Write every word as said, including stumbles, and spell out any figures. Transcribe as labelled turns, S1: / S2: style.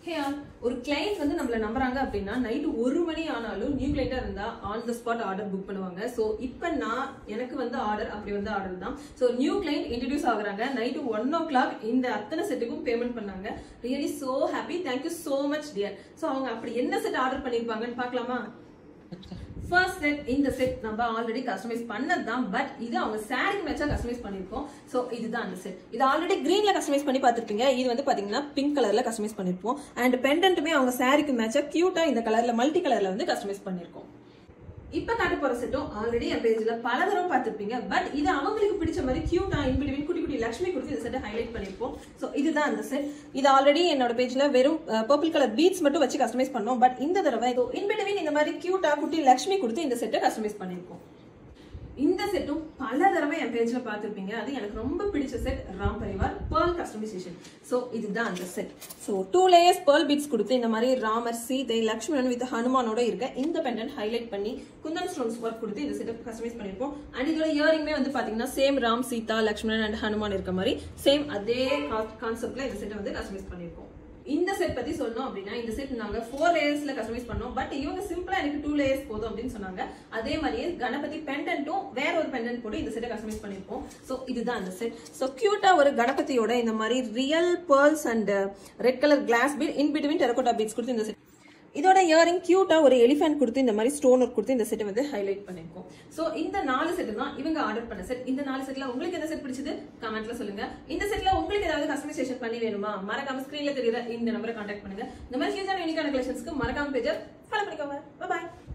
S1: Hey all, ஒரு client வந்து நம்மள நம்பறாங்க அப்படினா நைட் ஒரு மணி ஆனாலும் நியூ கிளையண்டா இருந்தா on the spot order book பண்ணுவாங்க. சோ இப்போ நான் எனக்கு வந்து ஆர்டர் அப்படி வந்து ஆர்டர் தான். சோ நியூ கிளையண்ட் இன்ட்ரோ듀ஸ் ஆகுறாங்க. நைட் one o'clock இந்த அத்தனை செட்டுக்கும் பேமெண்ட் பண்ணாங்க. Really so happy. Thank you so much dear. So அவங்க அப்படி என்ன செட் ஆர்டர் பண்ணிருப்பாங்கன்னு பார்க்கலாமா? First set இந்த செட் நம்ம ஆல்ரெடி கஸ்டமைஸ் பண்ணதுதான் பட் இது அவங்க சாரிக்கு மேட்சா கஸ்டமைஸ் பண்ணிருக்கோம். சோ இதுதான் அந்த செட். இது ஆல்ரெடி கிரீன்ல கஸ்டமைஸ் பண்ணி பார்த்திருப்பீங்க. இது வந்து பாத்தீங்கன்னா பிங்க் கலர்ல கஸ்டமைஸ் பண்ணிருப்போம். அண்ட் பெண்டன்ட்டுமே அவங்க சாரிக்கு மேட்சா கியூட்டா இந்த கலர்ல மல்டி கலர்ல வந்து கஸ்டமைஸ் பண்ணிருக்கோம். இப்ப காட்ட போற செட்டும் ஆல்ரெடி என் பேஜ்ல பல தடவை பார்த்திருப்பீங்க. பட் இது அவங்களுக்கு பிடிச்ச மாதிரி கியூட்டா இன் பிட்வீன் குட்டி குட்டி லட்சுமி கொடுத்து இந்த செட்டை ஹைலைட் பண்ணிருப்போம். சோ இதுதான் அந்த செட். இது ஆல்ரெடி என்னோட பேஜ்ல வெறும் பர்பிள் கலர் பீட்ஸ் மட்டும் வச்சு கஸ்டமைஸ் பண்ணோம். பட் இந்த தடவை இன் பிட்வீன் இந்த மாதிரி கியூட்டா குட்டி லட்சுமி கொடுத்து இந்த செட்டை கஸ்டமைஸ் பண்ணிருக்கோம். இந்த செட்டும் பல தடவை என் பேஜ்ல பார்த்திருப்பீங்க. அது எனக்கு ரொம்ப பிடிச்ச set Ram Parivar pearl customization. So இதுதான் அந்த set. So two layers pearl beads கொடுத்து இந்த மாதிரி ராமர் சீதை லட்சுமணன் வித் ஹனுமானோட இருக்க இந்த பெண்டன்ட் ஹைலைட் பண்ணி குந்தன் ஸ்டோன்ஸ் ஒர்க் கொடுத்து இந்த செட்டை கஸ்டமைஸ் பண்ணிருப்போம். அண்ட் இதோட இயரிங்மே வந்து பாத்தீங்கன்னா சேம் ராம் சீதா லட்சுமணன் அண்ட் ஹனுமான் இருக்க மாதிரி சேம் அதே கான்செப்ட்ல இந்த செட்டை வந்து கஸ்டமைஸ் பண்ணிருப்போம். இந்த செட் பத்தி சொல்லணும் அப்படின்னா இந்த செட் நாங்க four லேயர்ஸ்ல கஸ்டமைஸ் பண்ணோம். பட் இவங்க சிம்பிளா எனக்கு two லேயர்ஸ் போதும் அப்படின்னு சொன்னாங்க. அதே மாதிரியே கணபதி பெண்டன்ட்டும் வேற ஒரு பெண்டன்ட் போட்டு இந்த செட்டை கஸ்டமைஸ் பண்ணிருப்போம். சோ இதுதான் அந்த செட். சோ கியூட்டா ஒரு கணபதியோட இந்த மாதிரி real pearls and red colour glass bead in between terracotta beads கொடுத்து இந்த செட். இதோட இயரிங் கியூட்டா ஒரு எலிஃபென்ட் கொடுத்து இந்த மாதிரி ஸ்டோன் ஒர்க் கொடுத்து இந்த செட்டை வந்து ஹைலைட் பண்ணிருக்கோம். சோ இந்த நாலு செட் தான் இவங்க ஆர்டர் பண்ண செட். இந்த நாலு செட்ல உங்களுக்கு எந்த செட் பிடிச்சது கமெண்ட்ல சொல்லுங்க. இந்த செட்ல உங்களுக்கு ஏதாவது கஸ்டமைசேஷன் பண்ணி வேணுமா மறக்காம ஸ்கிரீன்ல தெரியுற இந்த நம்பரை கான்டாக்ட் பண்ணுங்க. இந்த மாதிரி ஹியூஜான யூனிக்கான கலெக்ஷன்ஸ்க்கு மறக்காம பேஜை ஃபாலோ பண்ணிக்கோங்க. Bye by.